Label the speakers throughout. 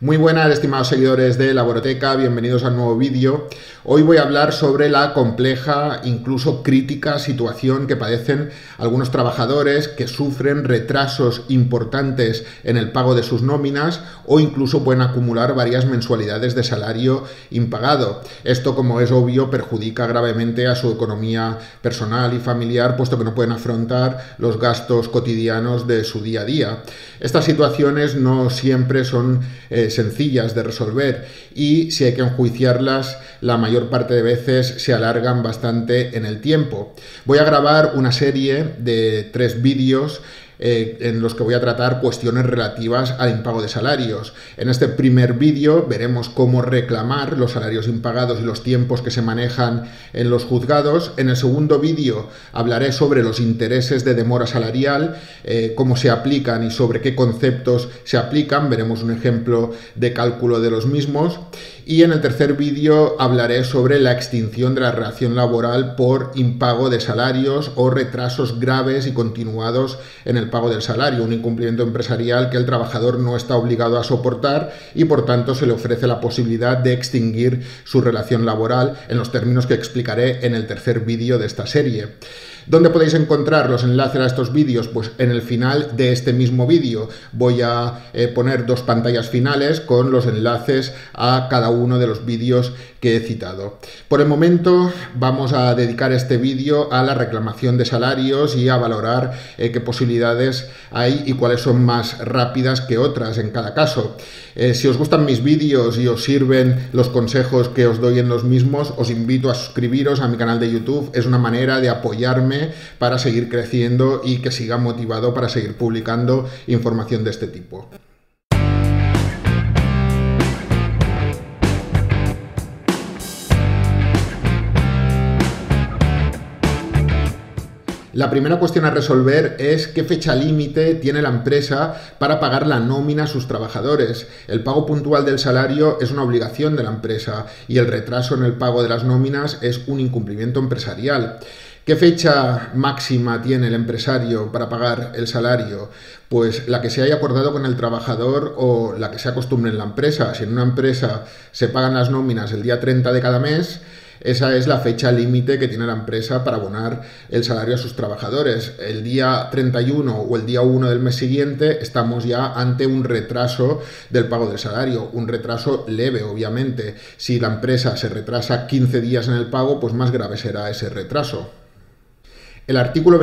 Speaker 1: Muy buenas, estimados seguidores de Laboroteca, bienvenidos a un nuevo vídeo. Hoy voy a hablar sobre la compleja, incluso crítica situación que padecen algunos trabajadores que sufren retrasos importantes en el pago de sus nóminas o incluso pueden acumular varias mensualidades de salario impagado. Esto, como es obvio, perjudica gravemente a su economía personal y familiar, puesto que no pueden afrontar los gastos cotidianos de su día a día. Estas situaciones no siempre son sencillas de resolver y si hay que enjuiciarlas, la mayor parte de veces se alargan bastante en el tiempo. Voy a grabar una serie de 3 vídeos en los que voy a tratar cuestiones relativas al impago de salarios. En este primer vídeo veremos cómo reclamar los salarios impagados y los tiempos que se manejan en los juzgados. En el segundo vídeo hablaré sobre los intereses de demora salarial, cómo se aplican y sobre qué conceptos se aplican. Veremos un ejemplo de cálculo de los mismos. Y en el tercer vídeo hablaré sobre la extinción de la relación laboral por impago de salarios o retrasos graves y continuados en el pago del salario, un incumplimiento empresarial que el trabajador no está obligado a soportar y por tanto se le ofrece la posibilidad de extinguir su relación laboral en los términos que explicaré en el tercer vídeo de esta serie. ¿Dónde podéis encontrar los enlaces a estos vídeos? Pues en el final de este mismo vídeo voy a poner 2 pantallas finales con los enlaces a cada uno de los vídeos que he citado. Por el momento vamos a dedicar este vídeo a la reclamación de salarios y a valorar qué posibilidades hay y cuáles son más rápidas que otras en cada caso. Si os gustan mis vídeos y os sirven los consejos que os doy en los mismos, os invito a suscribiros a mi canal de YouTube. Es una manera de apoyarme para seguir creciendo y que siga motivado para seguir publicando información de este tipo. La primera cuestión a resolver es qué fecha límite tiene la empresa para pagar la nómina a sus trabajadores. El pago puntual del salario es una obligación de la empresa y el retraso en el pago de las nóminas es un incumplimiento empresarial. ¿Qué fecha máxima tiene el empresario para pagar el salario? Pues la que se haya acordado con el trabajador o la que se acostumbre en la empresa. Si en una empresa se pagan las nóminas el día 30 de cada mes, esa es la fecha límite que tiene la empresa para abonar el salario a sus trabajadores. El día 31 o el día 1 del mes siguiente estamos ya ante un retraso del pago del salario, un retraso leve, obviamente. Si la empresa se retrasa 15 días en el pago, pues más grave será ese retraso. El artículo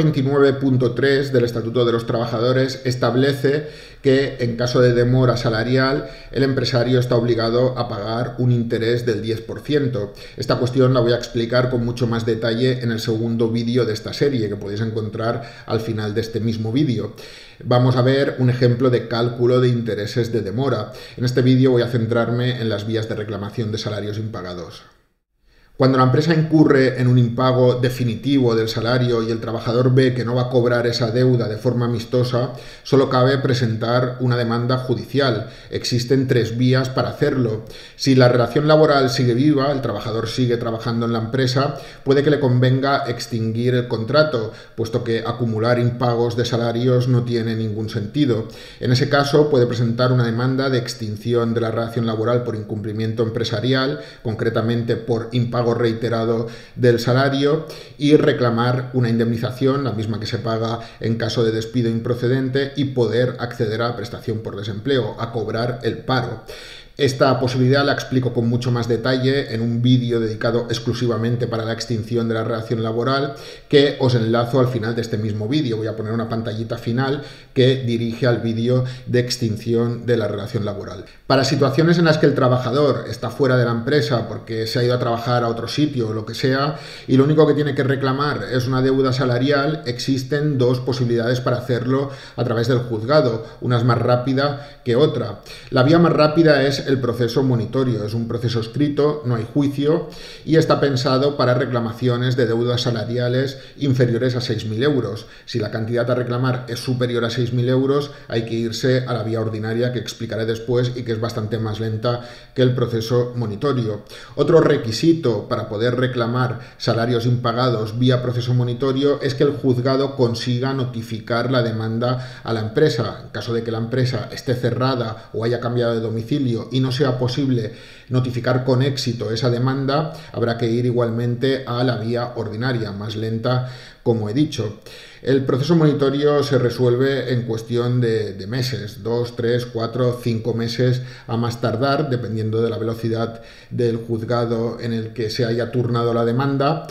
Speaker 1: 29.3 del Estatuto de los Trabajadores establece que en caso de demora salarial el empresario está obligado a pagar un interés del 10%. Esta cuestión la voy a explicar con mucho más detalle en el segundo vídeo de esta serie que podéis encontrar al final de este mismo vídeo. Vamos a ver un ejemplo de cálculo de intereses de demora. En este vídeo voy a centrarme en las vías de reclamación de salarios impagados. Cuando la empresa incurre en un impago definitivo del salario y el trabajador ve que no va a cobrar esa deuda de forma amistosa, solo cabe presentar una demanda judicial. Existen 3 vías para hacerlo. Si la relación laboral sigue viva, el trabajador sigue trabajando en la empresa, puede que le convenga extinguir el contrato, puesto que acumular impagos de salarios no tiene ningún sentido. En ese caso, puede presentar una demanda de extinción de la relación laboral por incumplimiento empresarial, concretamente por impago reiterado del salario, y reclamar una indemnización, la misma que se paga en caso de despido improcedente, y poder acceder a la prestación por desempleo, a cobrar el paro. Esta posibilidad la explico con mucho más detalle en un vídeo dedicado exclusivamente para la extinción de la relación laboral que os enlazo al final de este mismo vídeo. Voy a poner una pantallita final que dirige al vídeo de extinción de la relación laboral. Para situaciones en las que el trabajador está fuera de la empresa porque se ha ido a trabajar a otro sitio o lo que sea y lo único que tiene que reclamar es una deuda salarial, existen 2 posibilidades para hacerlo a través del juzgado. Una es más rápida que otra. La vía más rápida es el proceso monitorio. Es un proceso escrito, no hay juicio y está pensado para reclamaciones de deudas salariales inferiores a 6.000 euros. Si la cantidad a reclamar es superior a 6.000 euros, hay que irse a la vía ordinaria, que explicaré después y que es bastante más lenta que el proceso monitorio. Otro requisito para poder reclamar salarios impagados vía proceso monitorio es que el juzgado consiga notificar la demanda a la empresa. En caso de que la empresa esté cerrada o haya cambiado de domicilio y no sea posible notificar con éxito esa demanda, habrá que ir igualmente a la vía ordinaria, más lenta, como he dicho. El proceso monitorio se resuelve en cuestión de meses, 2, 3, 4, 5 meses a más tardar, dependiendo de la velocidad del juzgado en el que se haya turnado la demanda.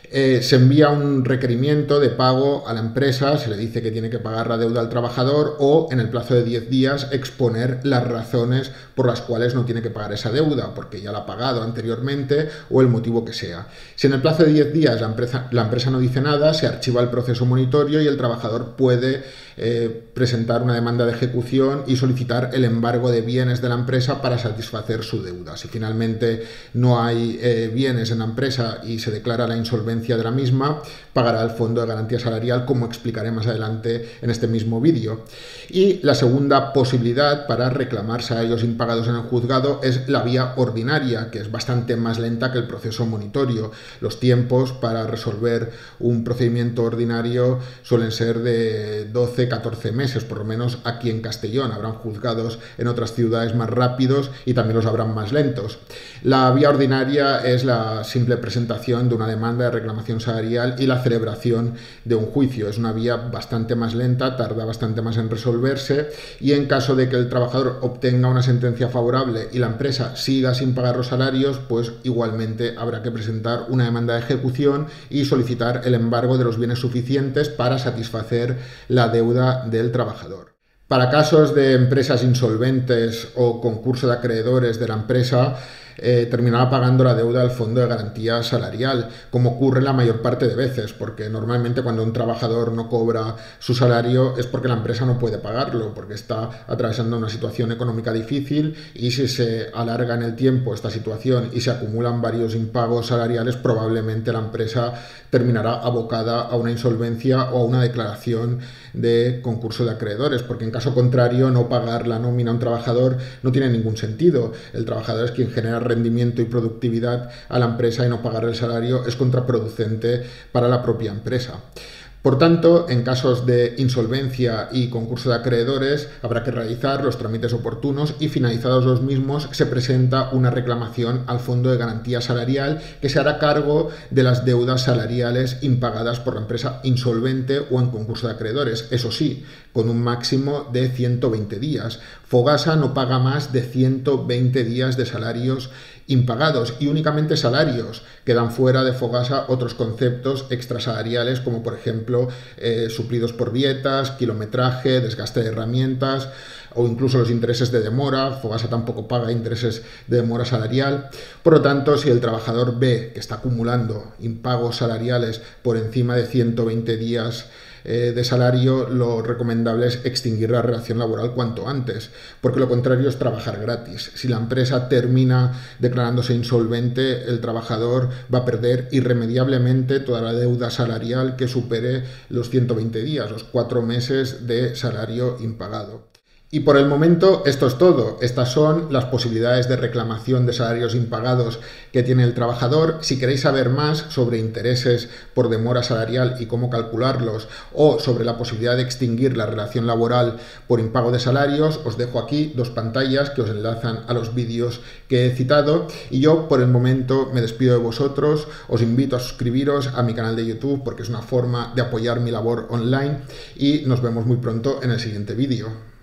Speaker 1: Se envía un requerimiento de pago a la empresa, se le dice que tiene que pagar la deuda al trabajador o en el plazo de 10 días exponer las razones por las cuales no tiene que pagar esa deuda, porque ya la ha pagado anteriormente o el motivo que sea. Si en el plazo de 10 días la empresa no dice nada, se archiva el proceso monitorio y el trabajador puede presentar una demanda de ejecución y solicitar el embargo de bienes de la empresa para satisfacer su deuda. Si finalmente no hay bienes en la empresa y se declara la insolvencia de la misma, pagará el Fondo de Garantía Salarial, como explicaré más adelante en este mismo vídeo. Y la segunda posibilidad para reclamar salarios impagados en el juzgado es la vía ordinaria, que es bastante más lenta que el proceso monitorio. Los tiempos para resolver un procedimiento ordinario suelen ser de 12, 14 meses, por lo menos aquí en Castellón. Habrán juzgados en otras ciudades más rápidos y también los habrán más lentos. La vía ordinaria es la simple presentación de una demanda de reclamación salarial y la celebración de un juicio. Es una vía bastante más lenta, tarda bastante más en resolverse y en caso de que el trabajador obtenga una sentencia favorable y la empresa siga sin pagar los salarios, pues igualmente habrá que presentar una demanda de ejecución y solicitar el embargo de los bienes suficientes para satisfacer la deuda del trabajador. Para casos de empresas insolventes o concurso de acreedores de la empresa, terminará pagando la deuda al Fondo de Garantía Salarial, como ocurre la mayor parte de veces, porque normalmente cuando un trabajador no cobra su salario es porque la empresa no puede pagarlo, porque está atravesando una situación económica difícil y si se alarga en el tiempo esta situación y se acumulan varios impagos salariales, probablemente la empresa terminará abocada a una insolvencia o a una declaración de concurso de acreedores, porque en caso contrario no pagar la nómina a un trabajador no tiene ningún sentido. El trabajador es quien genera rendimiento y productividad a la empresa y no pagar el salario es contraproducente para la propia empresa. Por tanto, en casos de insolvencia y concurso de acreedores, habrá que realizar los trámites oportunos y finalizados los mismos, se presenta una reclamación al Fondo de Garantía Salarial que se hará cargo de las deudas salariales impagadas por la empresa insolvente o en concurso de acreedores. Eso sí, con un máximo de 120 días. Fogasa no paga más de 120 días de salarios impagados y únicamente salarios. Quedan fuera de Fogasa otros conceptos extrasalariales como por ejemplo suplidos por dietas, kilometraje, desgaste de herramientas o incluso los intereses de demora. Fogasa tampoco paga intereses de demora salarial. Por lo tanto, si el trabajador ve que está acumulando impagos salariales por encima de 120 días de salario, lo recomendable es extinguir la relación laboral cuanto antes, porque lo contrario es trabajar gratis. Si la empresa termina declarándose insolvente, el trabajador va a perder irremediablemente toda la deuda salarial que supere los 120 días, los 4 meses de salario impagado. Y por el momento esto es todo. Estas son las posibilidades de reclamación de salarios impagados que tiene el trabajador. Si queréis saber más sobre intereses por demora salarial y cómo calcularlos, o sobre la posibilidad de extinguir la relación laboral por impago de salarios, os dejo aquí 2 pantallas que os enlazan a los vídeos que he citado. Y yo por el momento me despido de vosotros. Os invito a suscribiros a mi canal de YouTube porque es una forma de apoyar mi labor online y nos vemos muy pronto en el siguiente vídeo.